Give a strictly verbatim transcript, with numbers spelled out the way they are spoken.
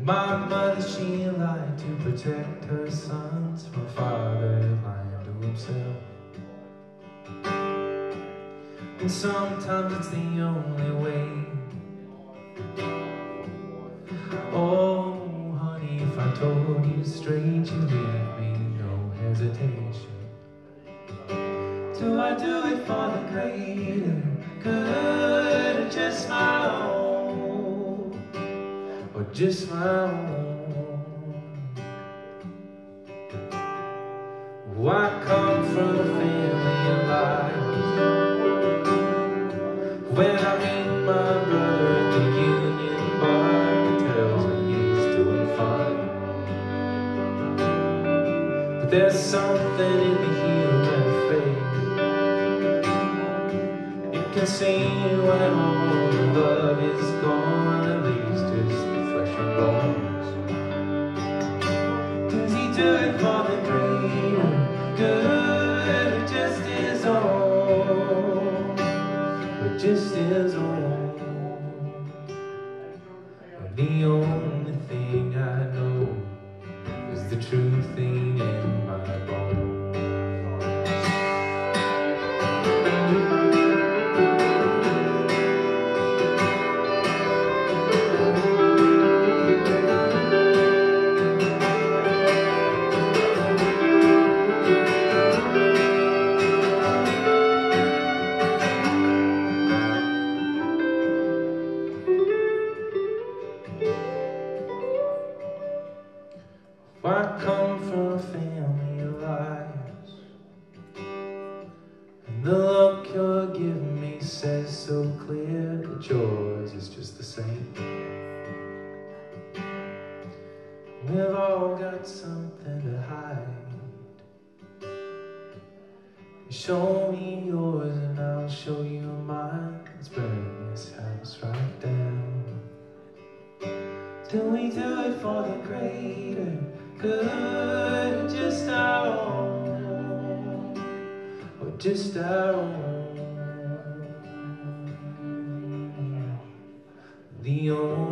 My mother, she lied to protect her sons. My father lied to himself. And sometimes it's the only way. Oh, honey, if I told you straight, you'd leave me no hesitation. Do I do it for the greater good, or just my own, or just my own? Oh, I come from a family of liars. When I meet my brother at the Union Bar, he tells me he's doing fine. But there's something in the human face. It can see when all the love is gone, and leaves just the flesh and bones. Does he do it for the greater good, or just his own? Just his own. And the only thing I know is the true thing in my bones. I come from a family of liars, and the look you're giving me says so clear that yours is just the same. We've all got something to hide. You show me yours and I'll show you mine. Let's burn this house right down. Do we do it for the greater good, just our own, or just our own? The only